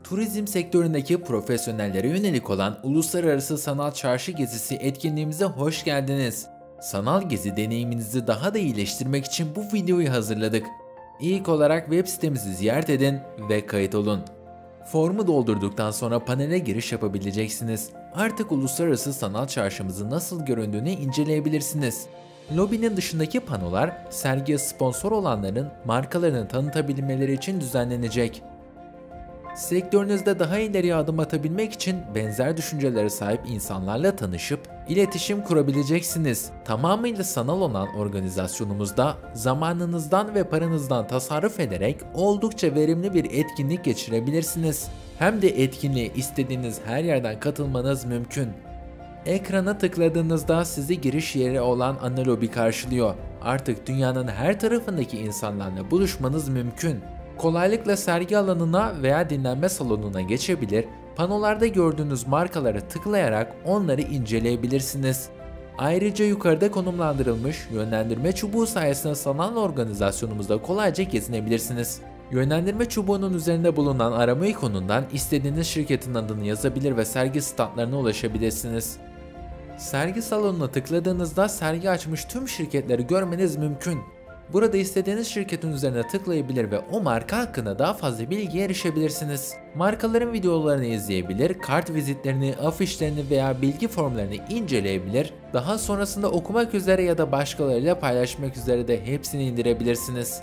Turizm sektöründeki profesyonellere yönelik olan Uluslararası Sanal Çarşı Gezisi etkinliğimize hoş geldiniz. Sanal gezi deneyiminizi daha da iyileştirmek için bu videoyu hazırladık. İlk olarak web sitemizi ziyaret edin ve kayıt olun. Formu doldurduktan sonra panele giriş yapabileceksiniz. Artık uluslararası sanal çarşımızın nasıl göründüğünü inceleyebilirsiniz. Lobinin dışındaki panolar, sergiye sponsor olanların markalarını tanıtabilmeleri için düzenlenecek. Sektörünüzde daha ileriye adım atabilmek için benzer düşüncelere sahip insanlarla tanışıp iletişim kurabileceksiniz. Tamamıyla sanal olan organizasyonumuzda zamanınızdan ve paranızdan tasarruf ederek oldukça verimli bir etkinlik geçirebilirsiniz. Hem de etkinliğe istediğiniz her yerden katılmanız mümkün. Ekrana tıkladığınızda sizi giriş yeri olan ana lobi karşılıyor. Artık dünyanın her tarafındaki insanlarla buluşmanız mümkün. Kolaylıkla sergi alanına veya dinlenme salonuna geçebilir, panolarda gördüğünüz markalara tıklayarak onları inceleyebilirsiniz. Ayrıca yukarıda konumlandırılmış yönlendirme çubuğu sayesinde sanal organizasyonumuzda kolayca gezinebilirsiniz. Yönlendirme çubuğunun üzerinde bulunan arama ikonundan istediğiniz şirketin adını yazabilir ve sergi standlarına ulaşabilirsiniz. Sergi salonuna tıkladığınızda sergi açmış tüm şirketleri görmeniz mümkün. Burada istediğiniz şirketin üzerine tıklayabilir ve o marka hakkında daha fazla bilgiye erişebilirsiniz. Markaların videolarını izleyebilir, kart vizitlerini, afişlerini veya bilgi formlarını inceleyebilir, daha sonrasında okumak üzere ya da başkalarıyla paylaşmak üzere de hepsini indirebilirsiniz.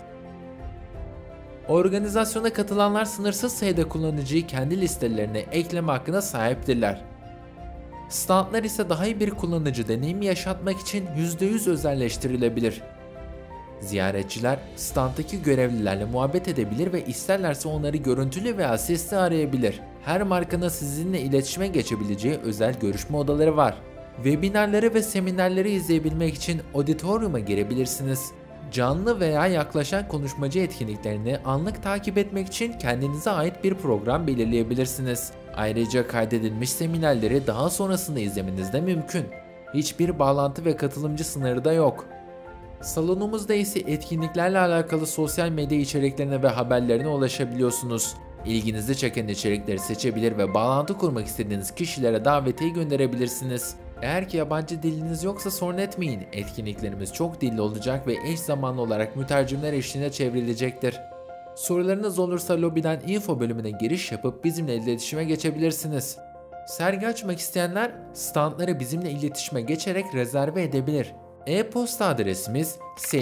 Organizasyona katılanlar sınırsız sayıda kullanıcıyı kendi listelerine ekleme hakkına sahiptirler. Standlar ise daha iyi bir kullanıcı deneyimi yaşatmak için %100 özelleştirilebilir. Ziyaretçiler standdaki görevlilerle muhabbet edebilir ve isterlerse onları görüntülü veya sesli arayabilir. Her markanın sizinle iletişime geçebileceği özel görüşme odaları var. Webinarları ve seminerleri izleyebilmek için auditorium'a girebilirsiniz. Canlı veya yaklaşan konuşmacı etkinliklerini anlık takip etmek için kendinize ait bir program belirleyebilirsiniz. Ayrıca kaydedilmiş seminerleri daha sonrasında izlemeniz de mümkün. Hiçbir bağlantı ve katılımcı sınırı da yok. Salonumuzda ise etkinliklerle alakalı sosyal medya içeriklerine ve haberlerine ulaşabiliyorsunuz. İlginizi çeken içerikleri seçebilir ve bağlantı kurmak istediğiniz kişilere davetiye gönderebilirsiniz. Eğer ki yabancı diliniz yoksa sorun etmeyin. Etkinliklerimiz çok dilli olacak ve eş zamanlı olarak mütercimler eşliğinde çevrilecektir. Sorularınız olursa lobiden info bölümüne giriş yapıp bizimle iletişime geçebilirsiniz. Sergi açmak isteyenler standları bizimle iletişime geçerek rezerve edebilir. E-posta adresimiz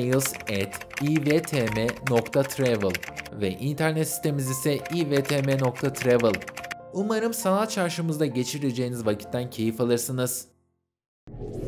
sales@ivtm.travel ve internet sitemiz ise ivtm.travel. Umarım sanal çarşımızda geçireceğiniz vakitten keyif alırsınız.